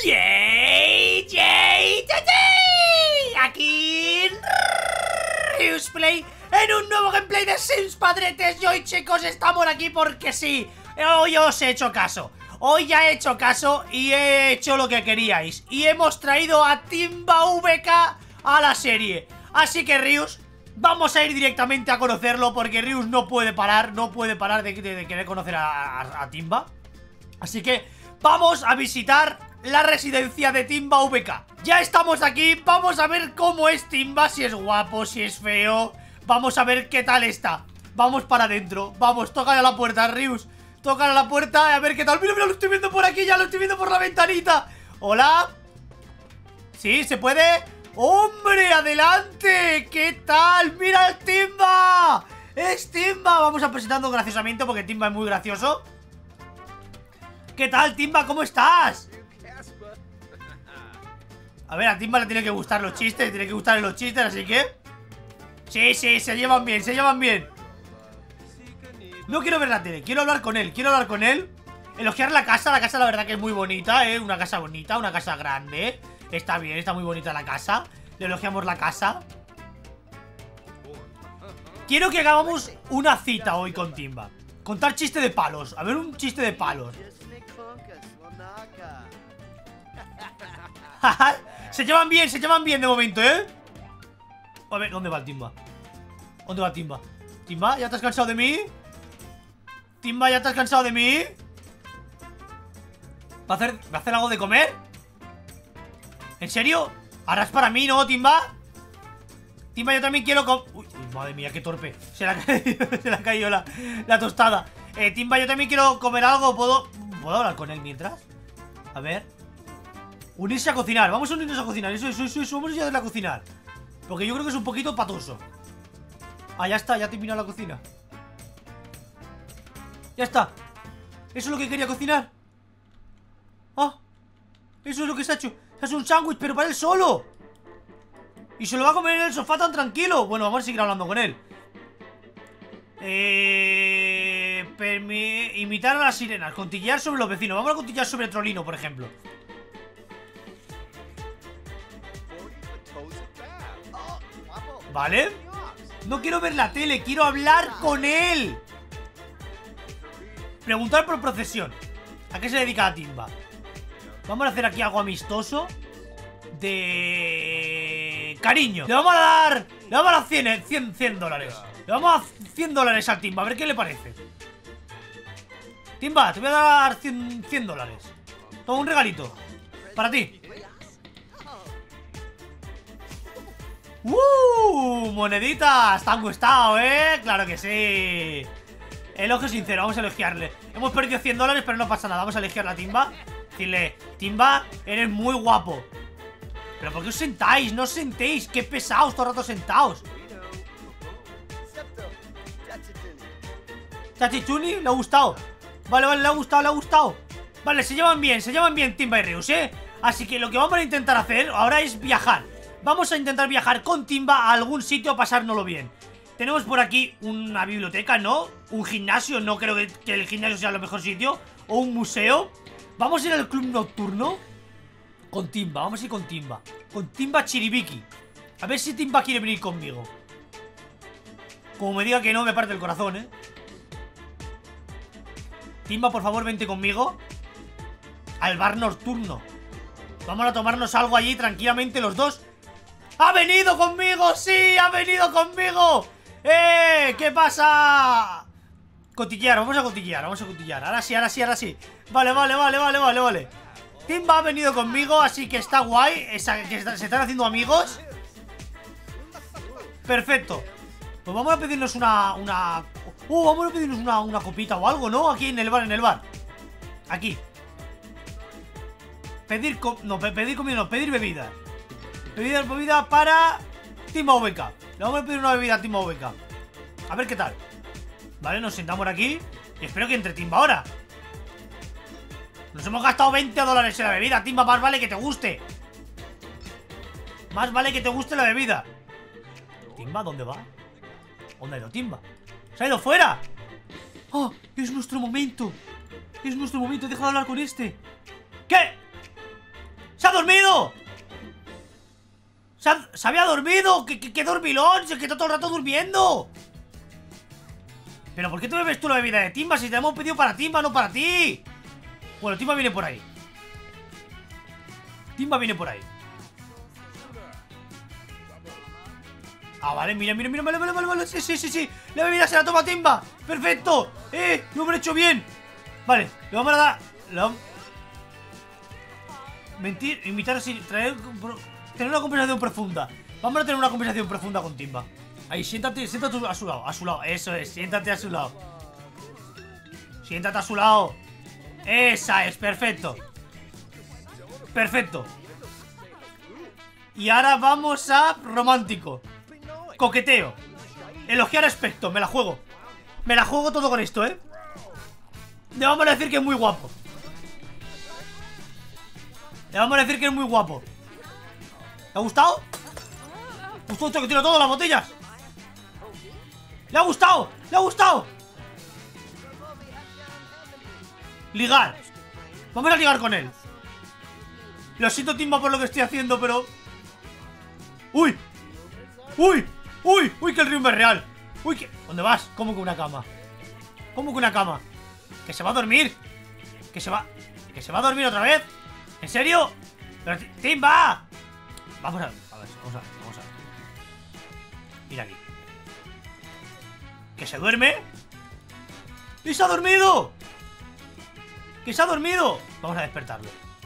¡Yay! ¡Yay! ¡Yay! Aquí Riusplay en un nuevo gameplay de Sims Padretes. Y hoy, chicos, estamos aquí porque sí. Hoy os he hecho caso. Hoy ya he hecho caso y he hecho lo que queríais. Y hemos traído a Timba VK a la serie. Así que, Rius, vamos a ir directamente a conocerlo porque Rius no puede parar. No puede parar de querer conocer a Timba. Así que vamos a visitar la residencia de Timba VK. Ya estamos aquí, vamos a ver cómo es Timba. Si es guapo, si es feo. Vamos a ver qué tal está. Vamos para adentro, vamos, tócale a la puerta, Rius. Tócale a la puerta, a ver qué tal. Mira, mira, lo estoy viendo por aquí, ya lo estoy viendo por la ventanita. Hola. ¿Sí? ¿Se puede? ¡Hombre, adelante! ¿Qué tal? ¡Mira el Timba! ¡Es Timba! Vamos a presentarnos graciosamente porque Timba es muy gracioso. ¿Qué tal, Timba? ¿Cómo estás? A ver, a Timba le tiene que gustar los chistes, le tiene que gustar los chistes, así que... Sí, sí, se llevan bien, se llevan bien. No quiero ver la tele, quiero hablar con él, quiero hablar con él. Elogiar la casa la verdad que es muy bonita, una casa bonita, una casa grande. Está bien, está muy bonita la casa. Le elogiamos la casa. Quiero que hagamos una cita hoy con Timba. Contar chiste de palos, a ver un chiste de palos. se llevan bien de momento, ¿eh? A ver, ¿dónde va el Timba? ¿Dónde va el Timba? ¿Timba, ya te has cansado de mí? Timba, ¿ya te has cansado de mí? ¿Va a hacer algo de comer? ¿En serio? Ahora es para mí, ¿no, Timba? Timba, yo también quiero comer. Uy, madre mía, qué torpe. Se le ha caído la tostada. Timba, yo también quiero comer algo. ¿Puedo hablar con él mientras? A ver. Unirse a cocinar, vamos a unirnos a cocinar. Eso, vamos a ir a cocinar. Porque yo creo que es un poquito patoso. Ah, ya está, ya terminó la cocina. Ya está. ¿Eso es lo que quería cocinar? Ah, eso es lo que se ha hecho. Se hace un sándwich, pero para él solo. Y se lo va a comer en el sofá tan tranquilo. Bueno, vamos a seguir hablando con él. Imitar a las sirenas. Contillear sobre los vecinos. Vamos a contillear sobre Trolino, por ejemplo. ¿Vale? No quiero ver la tele, quiero hablar con él. Preguntar por procesión. ¿A qué se dedica la Timba? Vamos a hacer aquí algo amistoso. De... cariño. Le vamos a dar 100 dólares. Le vamos a dar 100 dólares al Timba, a ver qué le parece. Timba, te voy a dar 100 dólares. Toma un regalito. Para ti. Moneditas, te han gustado, claro que sí. Elogio sincero, vamos a elogiarle. Hemos perdido 100 dólares, pero no pasa nada. Vamos a elogiar a Timba. Decirle, Timba, eres muy guapo. Pero ¿por qué os sentáis? No os sentéis, qué pesados todo el rato sentados. Chachichuni, le ha gustado. Vale, le ha gustado. Vale, se llevan bien Timba y Rius, Así que lo que vamos a intentar hacer ahora es viajar. Vamos a intentar viajar con Timba a algún sitio a pasárnoslo bien. Tenemos por aquí una biblioteca, ¿no? Un gimnasio, no creo que el gimnasio sea el mejor sitio. O un museo. Vamos a ir al club nocturno con Timba, vamos a ir con Timba. Con Timba Chiribiki. A ver si Timba quiere venir conmigo. Como me diga que no, me parte el corazón, Timba, por favor, vente conmigo al bar nocturno. Vamos a tomarnos algo allí tranquilamente los dos. ¡Ha venido conmigo! ¡Sí! ¡Ha venido conmigo! ¿Qué pasa? Cotillear, vamos a cotillear. Ahora sí. Vale. Timba ha venido conmigo, así que está guay. Se están haciendo amigos. Perfecto. Pues vamos a pedirnos una copita o algo, ¿no? Aquí en el bar. Aquí. Pedir bebida. Bebida para Timba VK. Le vamos a pedir una bebida a Timba VK. A ver qué tal. Vale, nos sentamos aquí. Y espero que entre Timba ahora. Nos hemos gastado 20 dólares en la bebida, Timba. Más vale que te guste. Más vale que te guste la bebida. ¿Timba dónde va? ¿Dónde ha ido Timba? ¡Se ha ido fuera! ¡Oh! Es nuestro momento. Deja de hablar con este. ¿Qué? ha dormido! ¡Se había dormido! ¡Qué dormilón! ¡Se quedó todo el rato durmiendo! ¿Pero por qué te bebes tú la bebida de Timba si te hemos pedido para Timba, no para ti? Bueno, Timba viene por ahí. Timba viene por ahí. Ah, vale, mira, vale. Sí. La bebida se la toma Timba. ¡Perfecto! Lo hemos hecho bien. Vale, le vamos a dar... Mentir, invitar así, tener una conversación profunda. Vamos a tener una conversación profunda con Timba. Ahí, siéntate a su lado, eso es, siéntate a su lado. Siéntate a su lado. Esa es, perfecto. Perfecto. Y ahora vamos a romántico. Coqueteo. Elogiar aspecto, me la juego. Me la juego todo con esto, Le vamos a decir que es muy guapo. Le vamos a decir que es muy guapo. ¿Le ha gustado? Justo que tiro todas las botellas. ¡Le ha gustado! ¡Le ha gustado! Ligar. Vamos a ligar con él. Lo siento, Timba, por lo que estoy haciendo, pero... ¡Uy! Que el ritmo es real. ¡Uy! ¿Dónde vas? ¿Cómo que una cama? ¿Cómo que una cama? ¡Que se va a dormir! ¡Que se va a dormir otra vez! ¿En serio? Pero, ¡Timba! Vamos a ver. Mira aquí. ¿Que se duerme? ¡Y se ha dormido! ¡Que se ha dormido! Vamos a despertarlo.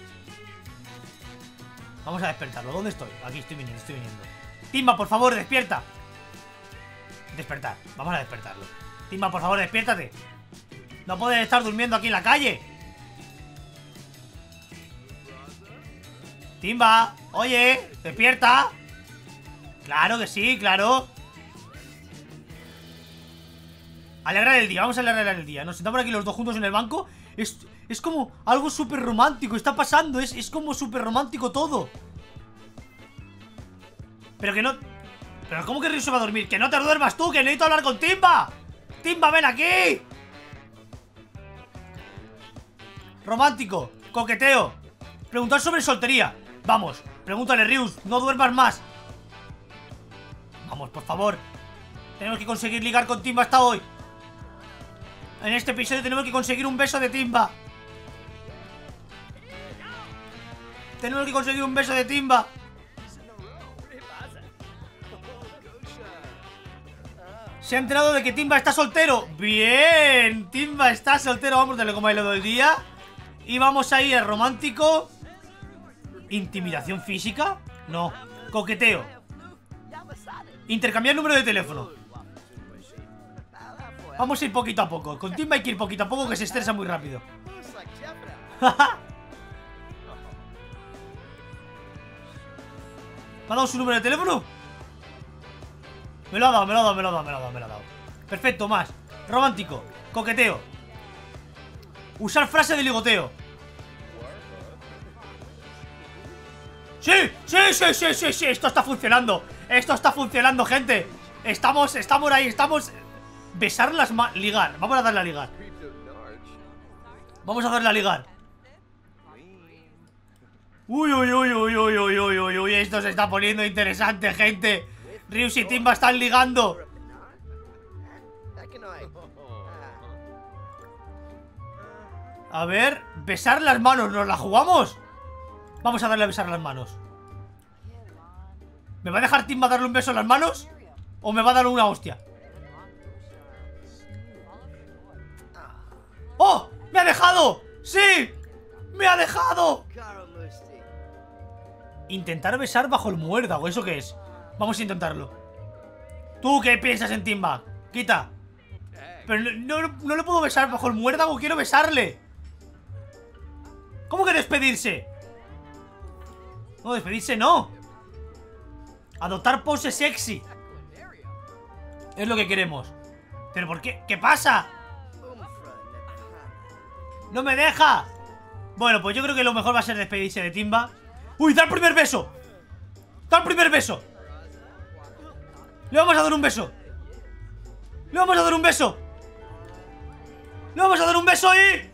¿Dónde estoy? Aquí estoy viniendo. Timba, por favor, despierta. Despertar. Vamos a despertarlo. Timba, por favor, despiértate. No puedes estar durmiendo aquí en la calle. Timba, oye, despierta. Claro que sí, claro. Alegrar el día, vamos a alegrar el día. Nos sentamos aquí los dos juntos en el banco. Es como algo súper romántico. Está pasando, es como súper romántico todo. Pero que no... Pero ¿cómo que Ryu se va a dormir? ¡Que no te duermas tú! ¡Que necesito hablar con Timba! ¡Timba, ven aquí! Romántico, coqueteo. Preguntar sobre soltería. Vamos, pregúntale, Ryu, no duermas más. Vamos, por favor. Tenemos que conseguir ligar con Timba hasta hoy. En este episodio tenemos que conseguir un beso de Timba. Tenemos que conseguir un beso de Timba. Se ha enterado de que Timba está soltero. Bien, Timba está soltero. Vamos a darle como bailado del día. Y vamos a ir al romántico. ¿Intimidación física? No, coqueteo. Intercambiar número de teléfono. Vamos a ir poquito a poco. Con Timba hay que ir poquito a poco, que se estresa muy rápido. ¿Me ha dado su número de teléfono? Me lo ha dado. Perfecto, más. Romántico, coqueteo. Usar frase de ligoteo. ¡Sí! Esto está funcionando. Gente. Estamos ahí, besar las manos. Ligar, vamos a darle a ligar. Uy, esto se está poniendo interesante, gente. Ryu y Timba están ligando. A ver, besar las manos, ¿nos la jugamos? Vamos a darle a besar las manos. ¿Me va a dejar Timba darle un beso en las manos? ¿O me va a dar una hostia? ¡Oh! ¡Me ha dejado! ¡Sí! ¡Me ha dejado! Intentar besar bajo el muérdago, ¿eso qué es? Vamos a intentarlo. ¿Tú qué piensas en Timba? Quita. Pero no le puedo besar bajo el muérdago. Quiero besarle. ¿Cómo que despedirse? No, despedirse no. Adoptar pose sexy. Es lo que queremos. ¿Pero por qué? ¿Qué pasa? ¡No me deja! Bueno, pues yo creo que lo mejor va a ser despedirse de Timba. ¡Uy! ¡Da el primer beso! ¡Da el primer beso! ¡Le vamos a dar un beso! ¡Le vamos a dar un beso! ¡Le vamos a dar un beso y...